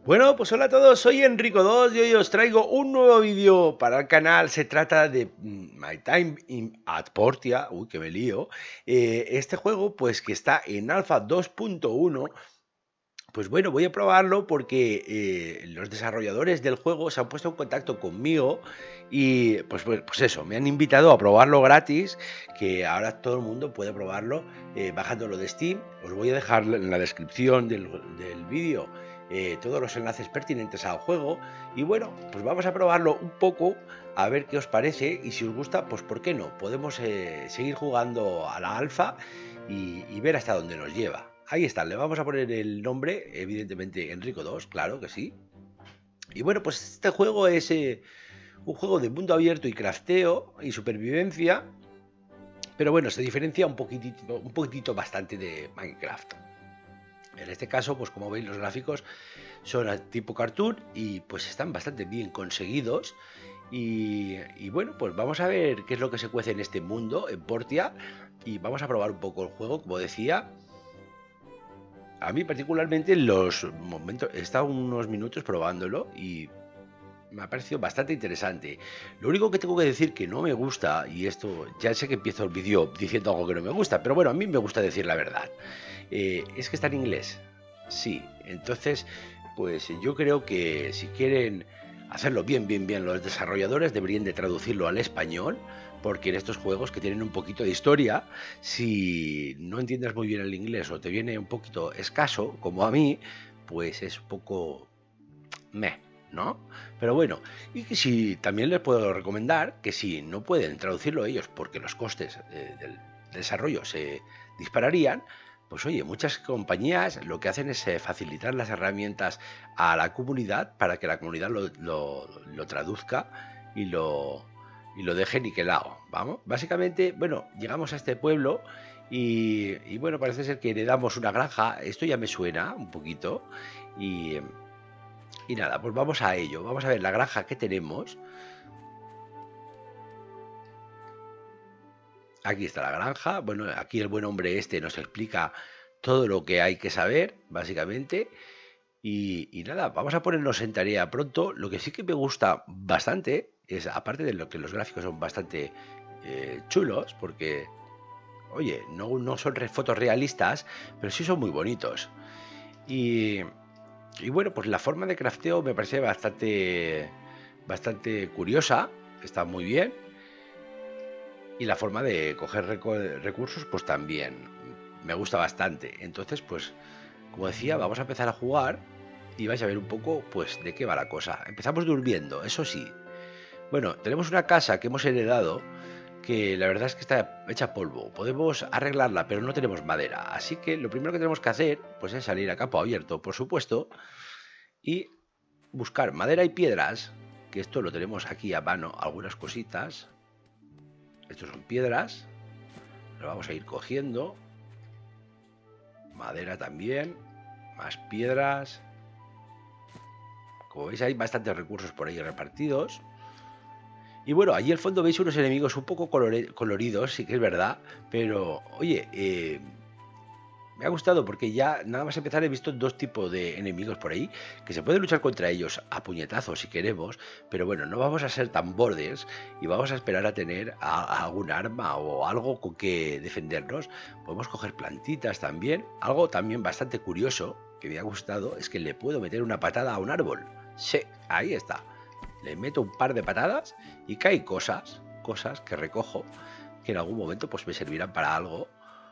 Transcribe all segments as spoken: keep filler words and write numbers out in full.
Bueno, pues hola a todos, soy Enrico dos y hoy os traigo un nuevo vídeo para el canal. Se trata de mm, My Time in at Portia, uy que me lío, eh, este juego pues que está en alfa dos punto uno. Pues bueno, voy a probarlo porque eh, los desarrolladores del juego se han puesto en contacto conmigo y pues, pues, pues eso, me han invitado a probarlo gratis, que ahora todo el mundo puede probarlo eh, bajándolo de Steam. Os voy a dejar en la descripción del, del vídeo eh, todos los enlaces pertinentes al juego y bueno, pues vamos a probarlo un poco a ver qué os parece y si os gusta, pues por qué no, podemos eh, seguir jugando a la alfa y, y ver hasta dónde nos lleva. Ahí está, le vamos a poner el nombre, evidentemente Enrico dos, claro que sí. Y bueno, pues este juego es eh, un juego de mundo abierto y crafteo y supervivencia, pero bueno, se diferencia un poquitito, un poquitito bastante de Minecraft. En este caso, pues como veis, los gráficos son tipo cartoon y pues están bastante bien conseguidos. Y, y bueno, pues vamos a ver qué es lo que se cuece en este mundo, en Portia, y vamos a probar un poco el juego, como decía. A mí particularmente los momentos, he estado unos minutos probándolo y me ha parecido bastante interesante. Lo único que tengo que decir que no me gusta, y esto ya sé que empiezo el vídeo diciendo algo que no me gusta, pero bueno, a mí me gusta decir la verdad, eh, es que está en inglés. Sí, entonces pues yo creo que si quieren hacerlo bien, bien, bien, los desarrolladores deberían de traducirlo al español, porque en estos juegos que tienen un poquito de historia, si no entiendes muy bien el inglés o te viene un poquito escaso, como a mí, pues es un poco meh, ¿no? Pero bueno, y que si también les puedo recomendar que si no pueden traducirlo ellos porque los costes eh, del desarrollo se dispararían, pues oye, muchas compañías lo que hacen es eh, facilitar las herramientas a la comunidad para que la comunidad lo, lo, lo traduzca y lo, y lo deje niquelado, ¿vamos? Básicamente, bueno, llegamos a este pueblo y, y bueno, parece ser que heredamos una granja, esto ya me suena un poquito y... Y nada, pues vamos a ello. Vamos a ver la granja que tenemos. Aquí está la granja. Bueno, aquí el buen hombre este nos explica todo lo que hay que saber, básicamente. Y, y nada, vamos a ponernos en tarea pronto. Lo que sí que me gusta bastante es, aparte de lo que los gráficos son bastante eh, chulos, porque, oye, no, no son fotos realistas, pero sí son muy bonitos. Y... Y bueno, pues la forma de crafteo me parece bastante, bastante curiosa, está muy bien. Y la forma de coger recursos, pues también me gusta bastante. Entonces, pues, como decía, vamos a empezar a jugar y vais a ver un poco, pues, de qué va la cosa. Empezamos durmiendo, eso sí. Bueno, tenemos una casa que hemos heredado que la verdad es que está hecha polvo. Podemos arreglarla, pero no tenemos madera. Así que lo primero que tenemos que hacer, pues es salir a campo abierto, por supuesto, y buscar madera y piedras, que esto lo tenemos aquí a mano, algunas cositas. Estos son piedras, lo vamos a ir cogiendo. Madera también, más piedras. Como veis hay bastantes recursos por ahí repartidos. Y bueno, allí al fondo veis unos enemigos un poco coloridos, sí que es verdad, pero oye, eh, me ha gustado porque ya nada más empezar he visto dos tipos de enemigos por ahí, que se puede luchar contra ellos a puñetazos si queremos, pero bueno, no vamos a ser tan bordes y vamos a esperar a tener a, a algún arma o algo con que defendernos. Podemos coger plantitas también. Algo también bastante curioso que me ha gustado es que le puedo meter una patada a un árbol. Sí, ahí está. Le meto un par de patadas y caen cosas, cosas que recojo, que en algún momento pues me servirán para algo.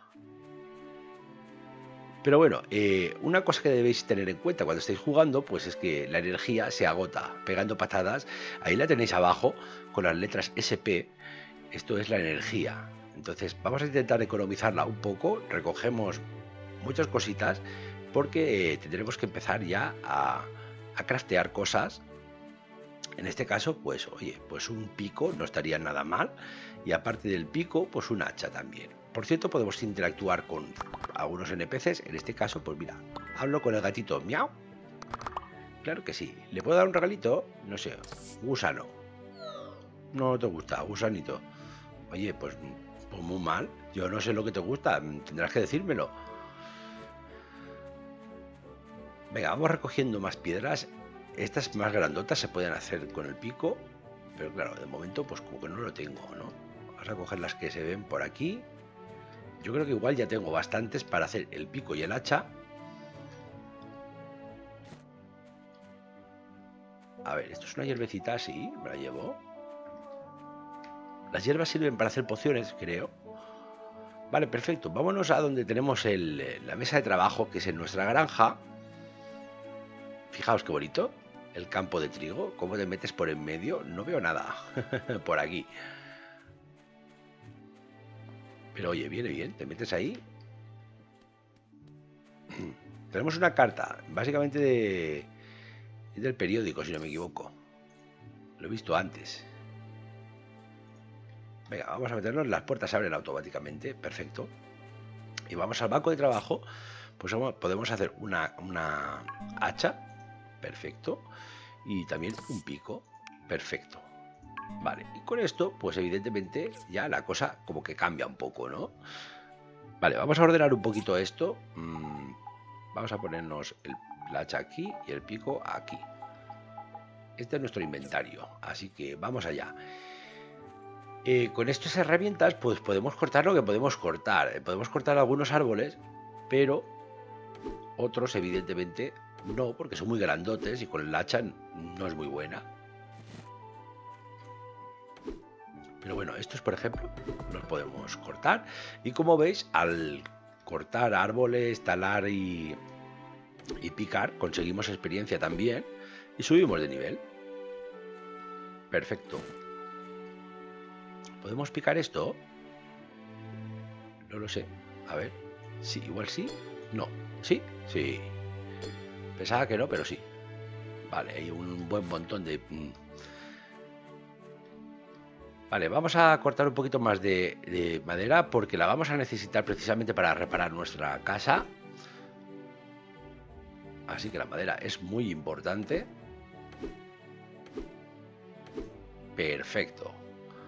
Pero bueno, eh, una cosa que debéis tener en cuenta cuando estéis jugando, pues es que la energía se agota pegando patadas. Ahí la tenéis abajo con las letras ese pe. Esto es la energía. Entonces vamos a intentar economizarla un poco. Recogemos muchas cositas porque eh, tendremos que empezar ya a, a craftear cosas. En este caso, pues oye, pues un pico no estaría nada mal. Y aparte del pico, pues un hacha también. Por cierto, podemos interactuar con algunos ene pe ces. En este caso, pues mira, hablo con el gatito miau. Claro que sí. ¿Le puedo dar un regalito? No sé, gusano. No te gusta, gusanito. Oye, pues, pues muy mal. Yo no sé lo que te gusta, tendrás que decírmelo. Venga, vamos recogiendo más piedras. Estas más grandotas se pueden hacer con el pico, pero claro, de momento pues como que no lo tengo, ¿no? Vamos a coger las que se ven por aquí. Yo creo que igual ya tengo bastantes para hacer el pico y el hacha. A ver, esto es una hierbecita, sí, me la llevo. Las hierbas sirven para hacer pociones, creo. Vale, perfecto. Vámonos a donde tenemos el, la mesa de trabajo, que es en nuestra granja. Fijaos qué bonito. El campo de trigo. ¿Cómo te metes por en medio? No veo nada. Por aquí. Pero oye, viene bien. Te metes ahí. Tenemos una carta. Básicamente de, del periódico, si no me equivoco. Lo he visto antes. Venga, vamos a meternos. Las puertas se abren automáticamente. Perfecto. Y vamos al banco de trabajo. Pues podemos hacer una, una hacha. Perfecto. Y también un pico. Perfecto. Vale. Y con esto, pues evidentemente ya la cosa como que cambia un poco, ¿no? Vale, vamos a ordenar un poquito esto. Mm, vamos a ponernos el, la hacha aquí y el pico aquí. Este es nuestro inventario. Así que vamos allá. Eh, con estas herramientas pues podemos cortar lo que podemos cortar. Eh, podemos cortar algunos árboles, pero otros evidentemente no, porque son muy grandotes y con el hacha no es muy buena. Pero bueno, estos por ejemplo los podemos cortar. Y como veis, al cortar árboles, talar y, y picar, conseguimos experiencia también y subimos de nivel. Perfecto. ¿Podemos picar esto? No lo sé. A ver. Sí, igual sí. No. ¿Sí? Sí. Pensaba que no, pero sí. Vale, hay un buen montón de... Vale, vamos a cortar un poquito más de, de madera porque la vamos a necesitar precisamente para reparar nuestra casa. Así que la madera es muy importante. Perfecto.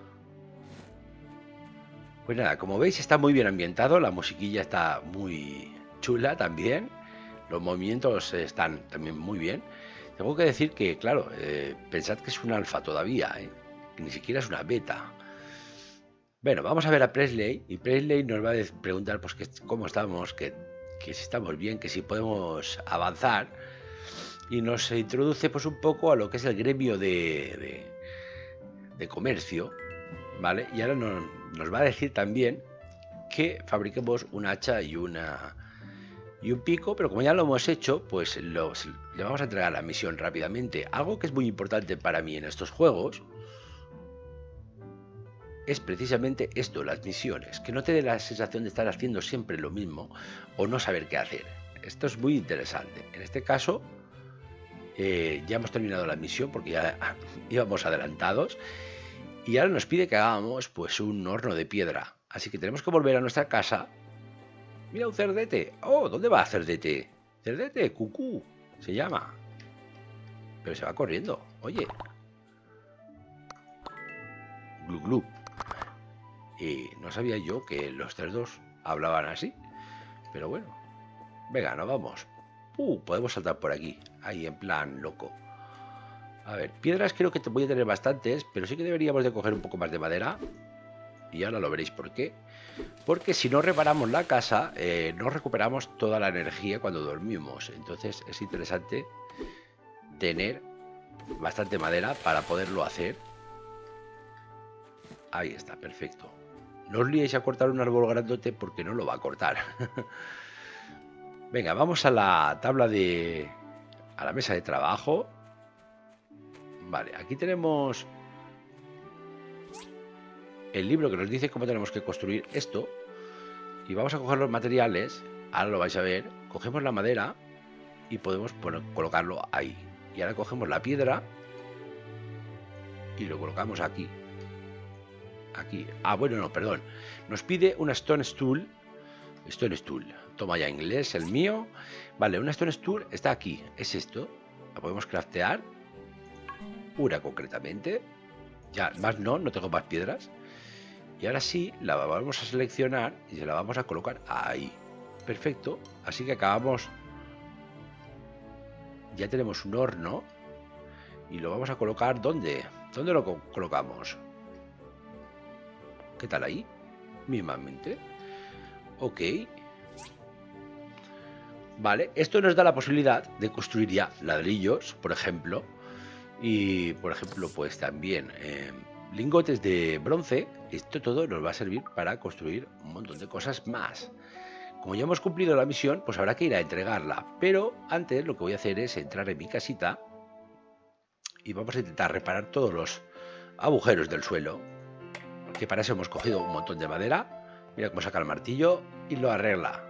Pues nada, como veis está muy bien ambientado, la musiquilla está muy chula también, los movimientos están también muy bien. Tengo que decir que, claro, eh, pensad que es un alfa todavía, ¿eh? Que ni siquiera es una beta. Bueno, vamos a ver a Presley y Presley nos va a preguntar pues que cómo estamos, que, que si estamos bien, que si podemos avanzar y nos introduce pues un poco a lo que es el gremio de, de, de comercio, ¿vale? Y ahora nos, nos va a decir también que fabriquemos un hacha y una y un pico, pero como ya lo hemos hecho, pues los, le vamos a entregar la misión rápidamente. Algo que es muy importante para mí en estos juegos es precisamente esto, las misiones, que no te dé la sensación de estar haciendo siempre lo mismo o no saber qué hacer. Esto es muy interesante. En este caso eh, ya hemos terminado la misión porque ya íbamos adelantados y ahora nos pide que hagamos pues un horno de piedra. Así que tenemos que volver a nuestra casa. Mira, un cerdete. Oh, ¿dónde va cerdete? Cerdete, cucú, se llama. Pero se va corriendo. Oye. Glu, glu. Y no sabía yo que los cerdos hablaban así. Pero bueno. Venga, nos vamos. Uh, podemos saltar por aquí. Ahí, en plan loco. A ver, piedras creo que te voy a tener bastantes, pero sí que deberíamos de coger un poco más de madera. Y ahora lo veréis por qué. Porque si no reparamos la casa, eh, no recuperamos toda la energía cuando dormimos. Entonces es interesante tener bastante madera para poderlo hacer. Ahí está, perfecto. No os liéis a cortar un árbol grandote porque no lo va a cortar. Venga, vamos a la tabla de... a la mesa de trabajo. Vale, aquí tenemos el libro que nos dice cómo tenemos que construir esto. Y vamos a coger los materiales. Ahora lo vais a ver. Cogemos la madera y podemos poner, colocarlo ahí. Y ahora cogemos la piedra y lo colocamos aquí. Aquí. Ah, bueno, no, perdón. Nos pide una Stone Stool. Stone Stool. Toma ya inglés, el mío. Vale, una Stone Stool está aquí. Es esto. La podemos craftear. Una concretamente. Ya, más no, no tengo más piedras. Y ahora sí, la vamos a seleccionar y se la vamos a colocar ahí. Perfecto. Así que acabamos ya tenemos un horno y lo vamos a colocar. ¿Dónde? ¿Dónde lo co colocamos? ¿Qué tal ahí? Mismamente. Ok. Vale, esto nos da la posibilidad de construir ya ladrillos, por ejemplo. Y, por ejemplo, pues también eh, lingotes de bronce. Esto todo nos va a servir para construir un montón de cosas más. Como ya hemos cumplido la misión, pues habrá que ir a entregarla. Pero antes lo que voy a hacer es entrar en mi casita y vamos a intentar reparar todos los agujeros del suelo. Que para eso hemos cogido un montón de madera. Mira cómo saca el martillo y lo arregla.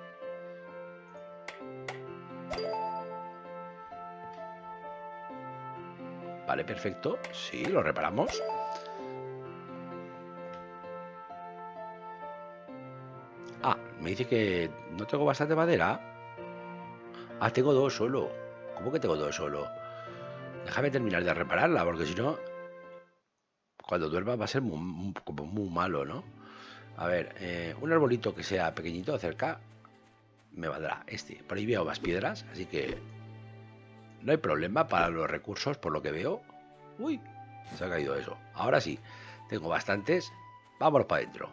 Vale, perfecto. Sí, lo reparamos. Ah, me dice que no tengo bastante madera. Ah, tengo dos solo. ¿Cómo que tengo dos solo? Déjame terminar de repararla, porque si no, cuando duerma va a ser muy, muy, como muy malo, ¿no? A ver, eh, un arbolito que sea pequeñito cerca me valdrá este. Por ahí veo más piedras, así que no hay problema para los recursos, por lo que veo. Uy, se ha caído eso. Ahora sí, tengo bastantes. Vámonos para adentro.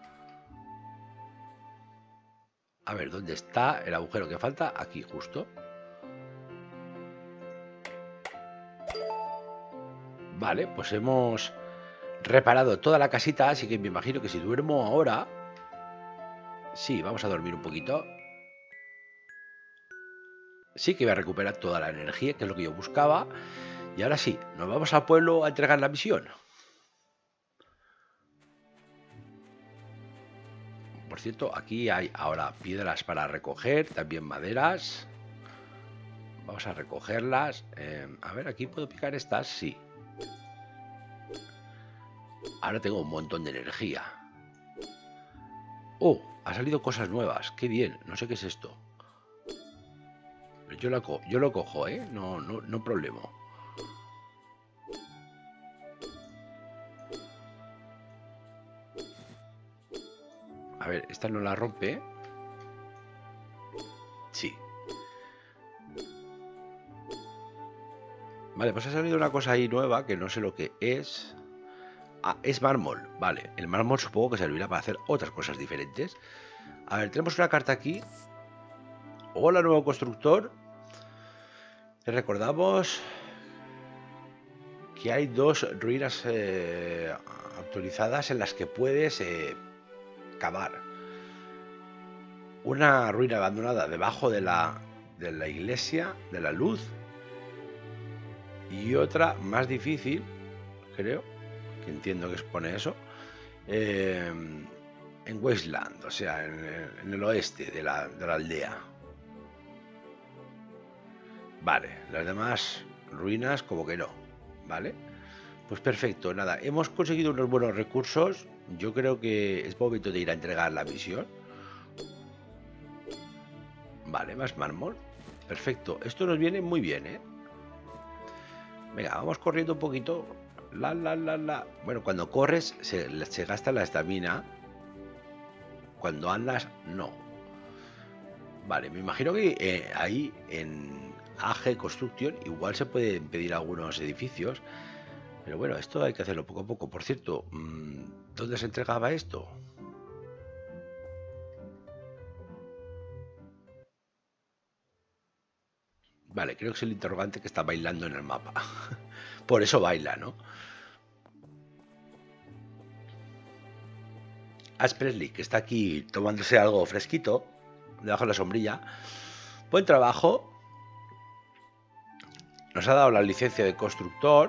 A ver, ¿dónde está el agujero que falta? Aquí, justo. Vale, pues hemos reparado toda la casita, así que me imagino que si duermo ahora... Sí, vamos a dormir un poquito. Sí que voy a recuperar toda la energía, que es lo que yo buscaba. Y ahora sí, nos vamos al pueblo a entregar la misión. Por cierto, aquí hay ahora piedras para recoger, también maderas. Vamos a recogerlas. Eh, a ver, aquí puedo picar estas, sí. Ahora tengo un montón de energía. Oh, ha salido cosas nuevas. Qué bien, no sé qué es esto. Yo lo, co yo lo cojo, ¿eh? No, no, no problema. A ver, esta no la rompe. Sí. Vale, pues ha salido una cosa ahí nueva que no sé lo que es. Ah, es mármol. Vale, el mármol supongo que servirá para hacer otras cosas diferentes. A ver, tenemos una carta aquí. Hola, nuevo constructor. Te recordamos que hay dos ruinas eh, actualizadas en las que puedes eh, cavar. Una ruina abandonada debajo de la, de la iglesia de la luz. Y otra más difícil, creo, que entiendo que expone eso, eh, en Wasteland, o sea, en, en el oeste de la, de la aldea. Vale, las demás ruinas como que no, ¿vale? Pues perfecto, nada, hemos conseguido unos buenos recursos. Yo creo que es momento de ir a entregar la misión. Vale, más mármol. Perfecto, esto nos viene muy bien, ¿eh? Venga, vamos corriendo un poquito. La, la, la, la. Bueno, cuando corres se, se gasta la estamina. Cuando andas, no. Vale, me imagino que eh, ahí en A G Construction igual se pueden pedir algunos edificios. Pero bueno, esto hay que hacerlo poco a poco. Por cierto, ¿dónde se entregaba esto? Vale, creo que es el interrogante que está bailando en el mapa. Por eso baila, ¿no? Ash Presley, que está aquí tomándose algo fresquito, debajo de la sombrilla. Buen trabajo. Nos ha dado la licencia de constructor.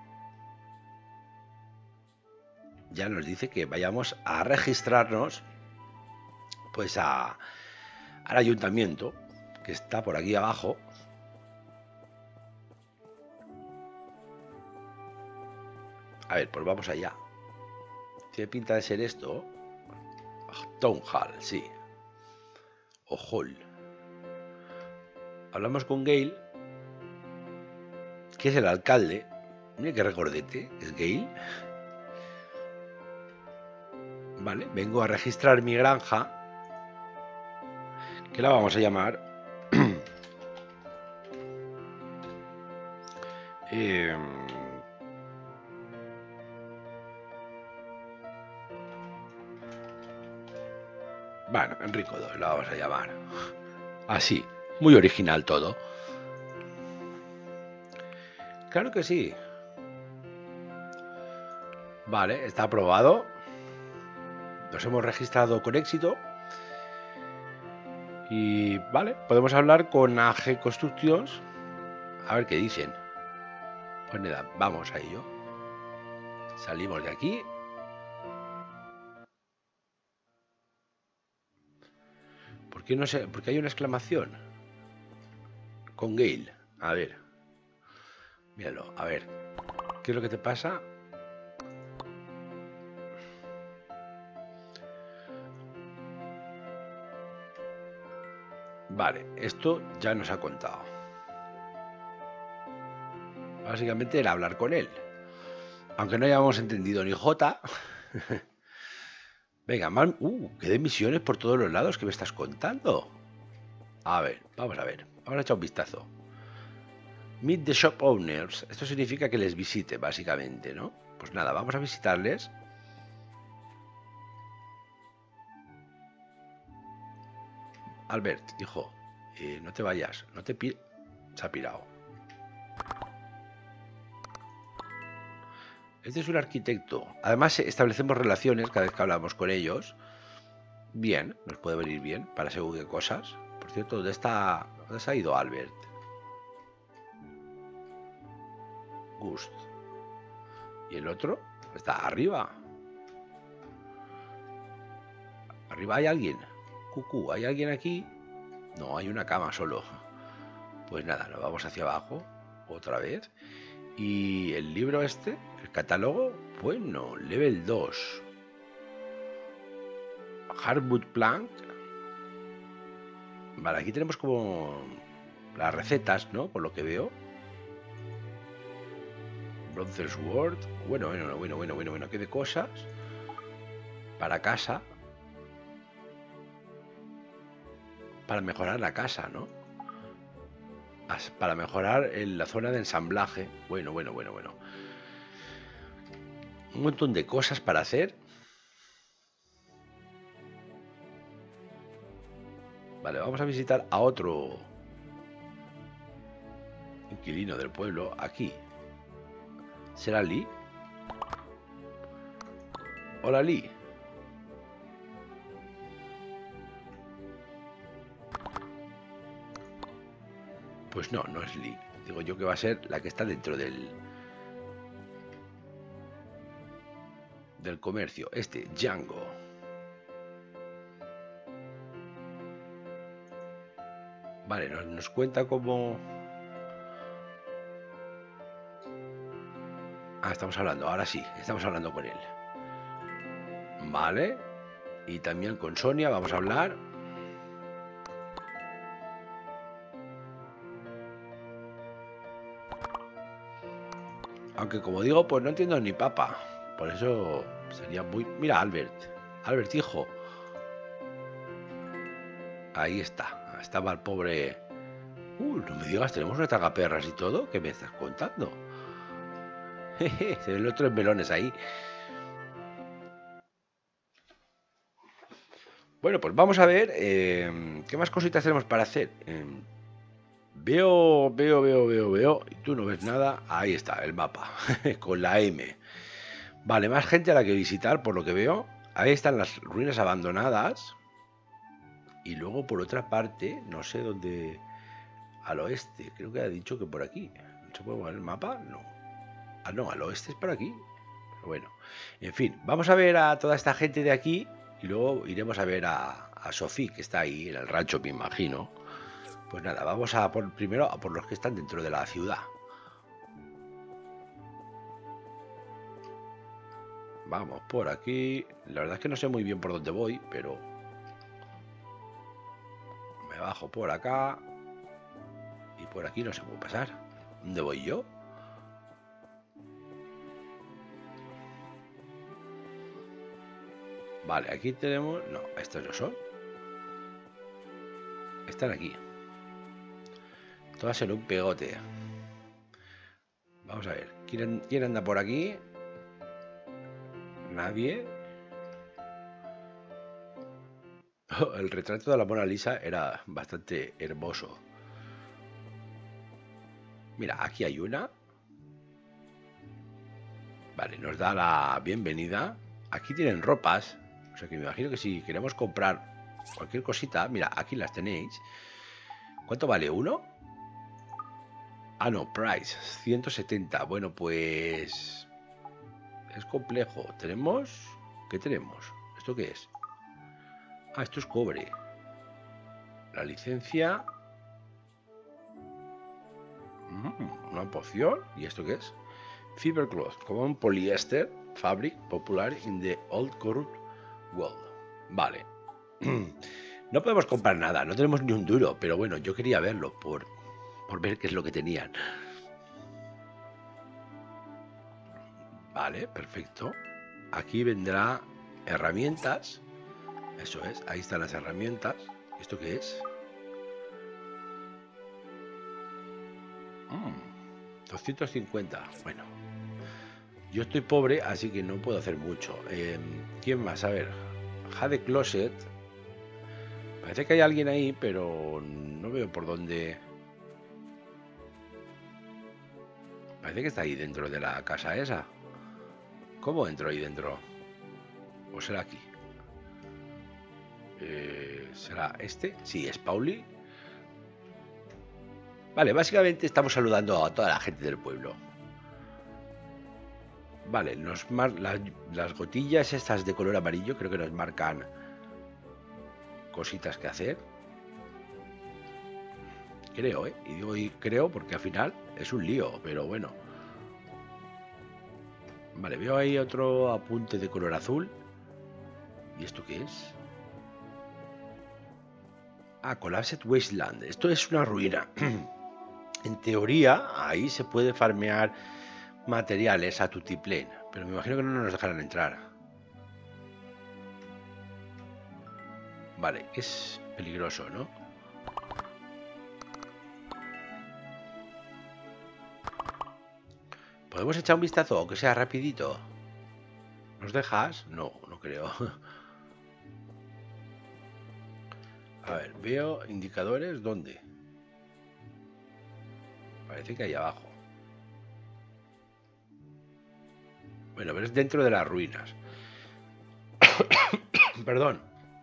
Ya nos dice que vayamos a registrarnos pues a, al ayuntamiento, que está por aquí abajo. A ver, pues vamos allá. Tiene pinta de ser esto. Town Hall, sí. O Hall. Hablamos con Gale, que es el alcalde. Mira qué recordete, es Gale. Vale, vengo a registrar mi granja, que la vamos a llamar Eh... Bueno, Enrico dos, lo vamos a llamar. Así, muy original todo. Claro que sí. Vale, está aprobado. Nos hemos registrado con éxito. Y vale, podemos hablar con A G Constructions. A ver qué dicen. Pues nada, vamos a ello. Salimos de aquí. ¿Por qué no sé? Porque hay una exclamación. Con Gale. A ver. Míralo, a ver. ¿Qué es lo que te pasa? Vale, esto ya nos ha contado. Básicamente era hablar con él. Aunque no hayamos entendido ni J. Venga, man. Uh, qué de misiones por todos los lados que me estás contando. A ver, vamos a ver. Vamos a echar un vistazo. Meet the shop owners. Esto significa que les visite, básicamente, ¿no? Pues nada, vamos a visitarles. Albert, hijo, eh, no te vayas, no te pi... Se ha pirado. Este es un arquitecto. Además, establecemos relaciones cada vez que hablamos con ellos. Bien, nos puede venir bien para según qué cosas. Por cierto, ¿dónde está? ¿Dónde se ha ido Albert? Gust. ¿Y el otro? Está arriba. Arriba hay alguien. Cucú, ¿hay alguien aquí? No, hay una cama solo. Pues nada, nos vamos hacia abajo. Otra vez. Y el libro este, el catálogo, bueno, level dos. Hardwood Plank. Vale, aquí tenemos como las recetas, ¿no? Por lo que veo. Bronze Sword. Bueno, bueno, bueno, bueno, bueno, bueno. ¿Qué de cosas? Para casa. Para mejorar la casa, ¿no? Para mejorar en la zona de ensamblaje. Bueno, bueno, bueno, bueno. Un montón de cosas para hacer. Vale, vamos a visitar a otro inquilino del pueblo. Aquí. ¿Será Lee? Hola, Lee. Pues no, no es Lee. Digo yo que va a ser la que está dentro del del comercio. Este, Django. Vale, nos, nos cuenta cómo... Ah, estamos hablando, ahora sí, estamos hablando con él. Vale. Y también con Sonia vamos a hablar. Aunque como digo, pues no entiendo ni papa. Por eso sería muy... Mira, Albert. Albert, hijo. Ahí está. Estaba el pobre... Uh, no me digas, tenemos una tragaperras y todo. ¿Qué me estás contando? Jeje, se ven los tres melones ahí. Bueno, pues vamos a ver eh, qué más cositas tenemos para hacer. Eh, veo, veo, veo, veo, veo. Y tú no ves nada. Ahí está, el mapa. Con la M. Vale, más gente a la que visitar, por lo que veo. Ahí están las ruinas abandonadas. Y luego por otra parte, no sé dónde... Al oeste, creo que ha dicho que por aquí. ¿No se puede mover el mapa? No. Ah, no, al oeste es por aquí. Pero bueno, en fin, vamos a ver a toda esta gente de aquí. Y luego iremos a ver a, a Sophie, que está ahí en el rancho, me imagino. Pues nada, vamos a por primero a por los que están dentro de la ciudad. Vamos por aquí. La verdad es que no sé muy bien por dónde voy, pero... Me bajo por acá. Y por aquí no se puede pasar. ¿Dónde voy yo? Vale, aquí tenemos... No, estos no son. Están aquí. Todas en un pegote. Vamos a ver. ¿Quién, quién anda por aquí? Nadie. Oh, el retrato de la Mona Lisa era bastante hermoso. Mira, aquí hay una. Vale, nos da la bienvenida. Aquí tienen ropas. O sea que me imagino que si queremos comprar cualquier cosita, mira, aquí las tenéis. ¿Cuánto vale uno? Ah, no, price, ciento setenta. Bueno, pues... es complejo. ¿Tenemos? ¿Qué tenemos? ¿Esto qué es? Ah, esto es cobre. La licencia... Mm, una poción. ¿Y esto qué es? Fibercloth, common polyester fabric popular in the old corrupt world. Vale. No podemos comprar nada, no tenemos ni un duro, pero bueno, yo quería verlo por, por ver qué es lo que tenían. Vale, perfecto. Aquí vendrá herramientas. Eso es, ahí están las herramientas. ¿Esto qué es? Mm, doscientos cincuenta. Bueno, yo estoy pobre, así que no puedo hacer mucho. Eh, ¿Quién más? A ver, Jade Closet. Parece que hay alguien ahí, pero no veo por dónde. Parece que está ahí dentro de la casa esa. ¿Cómo entro ahí dentro? ¿O será aquí? Eh, ¿Será este? Sí, es Pauli. Vale, básicamente estamos saludando a toda la gente del pueblo. Vale, nos mar las, las gotillas estas de color amarillo creo que nos marcan cositas que hacer. Creo, ¿eh? Y digo y creo porque al final es un lío, pero bueno. Vale, veo ahí otro apunte de color azul. ¿Y esto qué es? Ah, Collapsed Wasteland. Esto es una ruina. En teoría, ahí se puede farmear materiales a tutiplén, pero me imagino que no nos dejarán entrar. Vale, es peligroso, ¿no? ¿Podemos echar un vistazo, aunque sea rapidito? ¿Nos dejas? No, no creo. A ver, veo indicadores. ¿Dónde? Parece que ahí abajo. Bueno, pero es dentro de las ruinas. Perdón.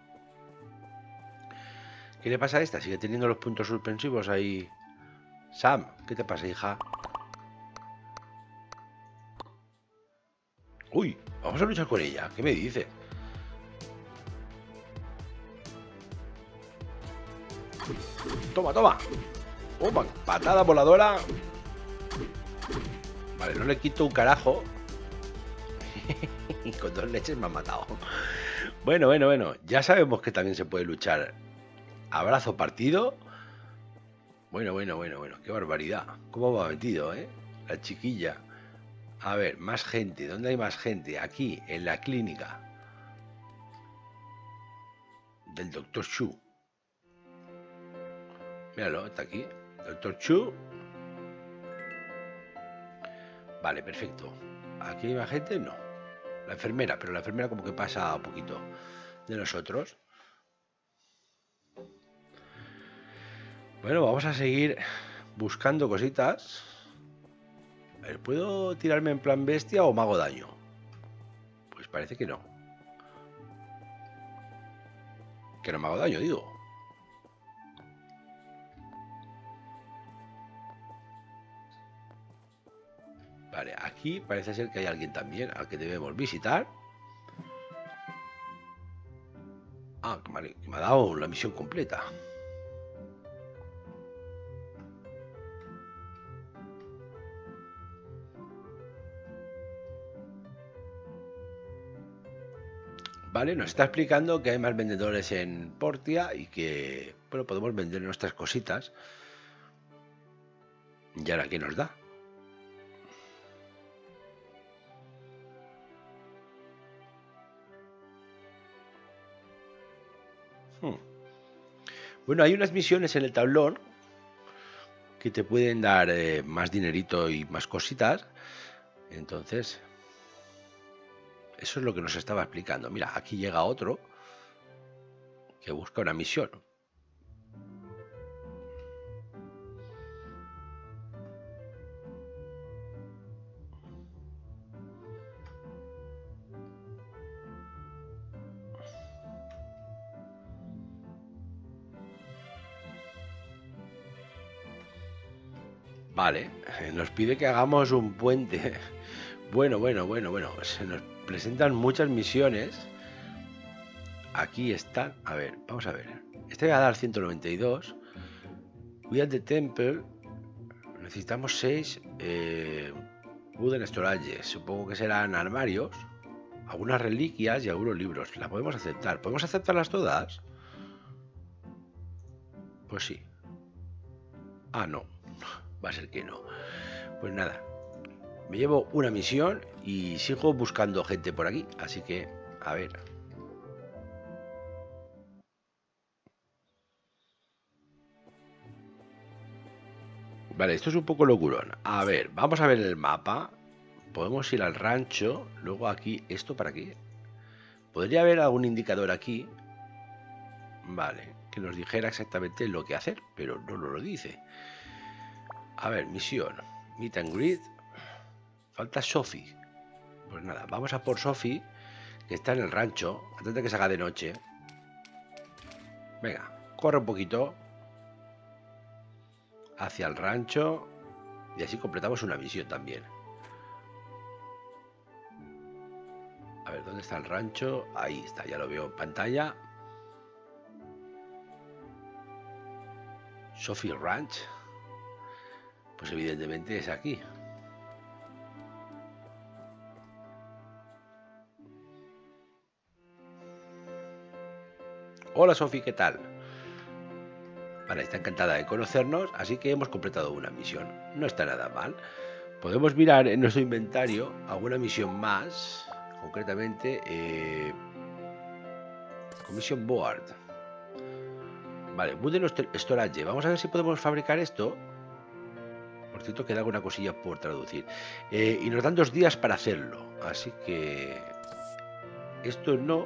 ¿Qué le pasa a esta? Sigue teniendo los puntos suspensivos ahí. Sam, ¿qué te pasa, hija? Uy, vamos a luchar con ella. ¿Qué me dice? Toma, toma. Toma, patada voladora. Vale, no le quito un carajo. Y con dos leches me han matado. Bueno, bueno, bueno. Ya sabemos que también se puede luchar. Abrazo partido. Bueno, bueno, bueno, bueno. Qué barbaridad. ¿Cómo va metido, eh? La chiquilla. A ver, más gente. ¿Dónde hay más gente? Aquí, en la clínica del doctor Chu. Míralo, está aquí. doctor Chu. Vale, perfecto. ¿Aquí hay más gente? No. La enfermera, pero la enfermera como que pasa un poquito de nosotros. Bueno, vamos a seguir buscando cositas. A ver, ¿puedo tirarme en plan bestia o me hago daño? Pues parece que no. Que no me hago daño, digo. Vale, aquí parece ser que hay alguien también al que debemos visitar. Ah, vale, me ha dado la misión completa. Vale, nos está explicando que hay más vendedores en Portia y que, bueno, podemos vender nuestras cositas. ¿Y ahora qué nos da? Hmm. Bueno, hay unas misiones en el tablón que te pueden dar eh, más dinerito y más cositas. Entonces, eso es lo que nos estaba explicando. Mira, aquí llega otro que busca una misión. Vale, nos pide que hagamos un puente. Bueno, bueno, bueno, bueno. Se nos presentan muchas misiones. Aquí están. A ver, vamos a ver. Este va a dar ciento noventa y dos. We at the Temple. Necesitamos seis eh, Wooden Storage. Supongo que serán armarios. Algunas reliquias y algunos libros. Las podemos aceptar. ¿Podemos aceptarlas todas? Pues sí. Ah, no. Va a ser que no. Pues nada. Me llevo una misión y sigo buscando gente por aquí. Así que, a ver. Vale, esto es un poco locurón. A ver, vamos a ver el mapa. Podemos ir al rancho. Luego aquí, ¿esto para qué? Podría haber algún indicador aquí. Vale, que nos dijera exactamente lo que hacer, pero no nos lo dice. A ver, misión. Meet and greet. Falta Sophie. Pues nada, vamos a por Sophie, que está en el rancho, antes de que se haga de noche. Venga, corre un poquito hacia el rancho y así completamos una misión también. A ver, ¿dónde está el rancho? Ahí está, ya lo veo en pantalla. Sophie Ranch. Pues evidentemente es aquí. Hola Sophie, ¿qué tal? Vale, está encantada de conocernos, así que hemos completado una misión. No está nada mal. Podemos mirar en nuestro inventario alguna misión más, concretamente eh, Commission Board. Vale, Wooden Storage. Vamos a ver si podemos fabricar esto. Por cierto, queda alguna cosilla por traducir. Eh, y nos dan dos días para hacerlo. Así que esto no.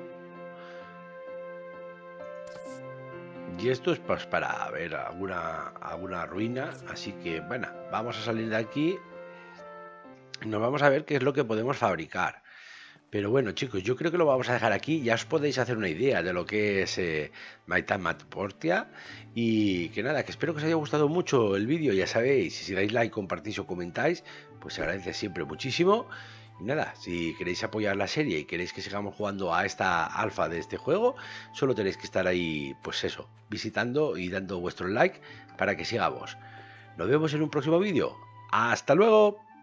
Y esto es pues para ver alguna, alguna ruina. Así que, bueno, vamos a salir de aquí. Y nos vamos a ver qué es lo que podemos fabricar. Pero bueno, chicos, yo creo que lo vamos a dejar aquí. Ya os podéis hacer una idea de lo que es eh, My Time at Portia. Y que nada, que espero que os haya gustado mucho el vídeo. Ya sabéis, si dais like, compartís o comentáis, pues se agradece siempre muchísimo. Y nada, si queréis apoyar la serie y queréis que sigamos jugando a esta alfa de este juego, solo tenéis que estar ahí, pues eso, visitando y dando vuestro like para que sigamos. Nos vemos en un próximo vídeo. ¡Hasta luego!